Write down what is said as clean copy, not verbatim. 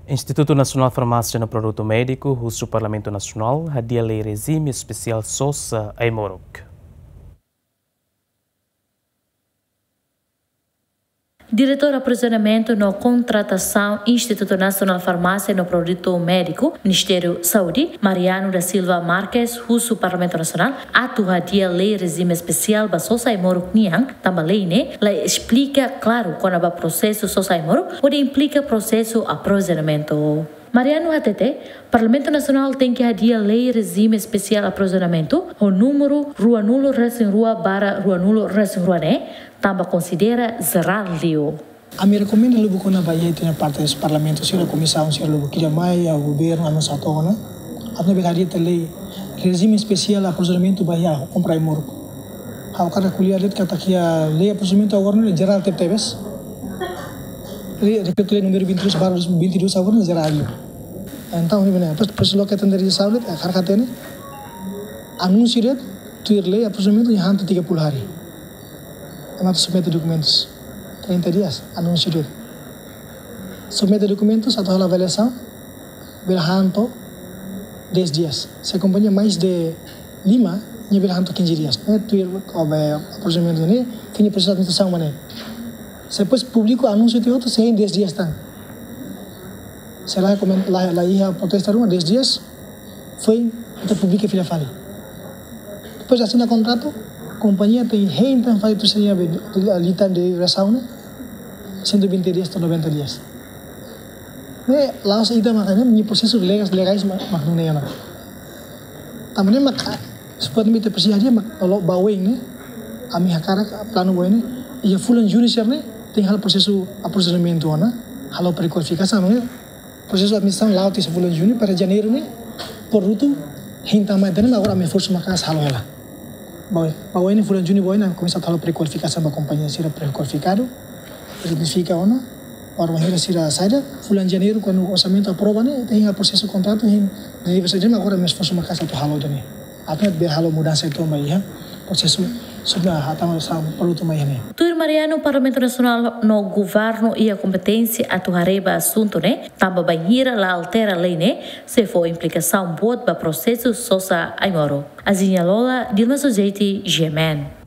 Instituto Nacional de Farmácia no Produto Médico, o Parlamento Nacional, hadia lei regime especial SOSA em Morocco. Diretor de aprisionamento na contratação Instituto Nacional de Farmácia no Produto Médico, Ministério Saúde, Mariano da Silva Marques, o Parlamento Nacional, atua dia lei regime especial ba Sosai Moro Niang, também né, ela explica claro quando o processo Sosai Moro, onde implica processo aprisionamento. Mariano ATT, Parlamento Nacional tem que hadia lei regime especial aprisionamento, o número Rua Nulo Racing Rua barra Rua Nulo Racing Rua né, também considera zeralio. A minha recomenda lubu kona baia tem parte do Parlamento, se a comissão se lubu que jamais o governo a nossa tona, a nova hadia lei regime especial aprisionamento baia comprar moro. Ao cara colher que tá aqui a lei aprisionamento agora no geral tebes. Repito lei número 23/22 agora no geral. Então, depois lo que atender de saúde, a cara tem anúncio de tuir lei aprisionamento em hanto 30 hari. Nós submete documentos 30 dias, anúncio de submete documentos, atau a avaliação, berhanto 10 dias. Se acompanha mais de 5, ia berhanto 15 dias. Tuir aprisionamento ini, kini proses administração mana. Se depois publico anúncio de outro, se em 10 dias tá. Se lá ia protestar 10 dias, foi kita publica filha fali. Depois assina contrato, companhia tem reintan faz itu seria litan de rasauna 120 dias atau 90 dias. Me laos ida makanya menyi prosesu legais maknuna yana. Tamane mak supaya mite persia dia mak kalau baweng ne ami hakara plano boine ia fulan judicial ne tem hal prosesu aprisionamento ana halo prequalificação ne prosesu administração lao tis fulan juni para janeiro ne por rutu hinta mai dana agora me força makas halo ela. Bahwa ini fulan Juni bahwa ini komisi halo prequalificação da companhia sira prequalificado significa ona orang hira sira saida fulan Janeiro quando o orçamento aprova né tem o processo contrato em universidade agora mesmo força uma casa tu halo dani até ber halo mudança itu mai ya processo sudah hatang sa produto mai ne Tuir Mariano Parlamento Nacional no governo e a competência atuareba assunto né tamba banhira la altera lei né se for implicação boa para processo sosa aimoro Azinha Lola Dilma Sojeiti Gemen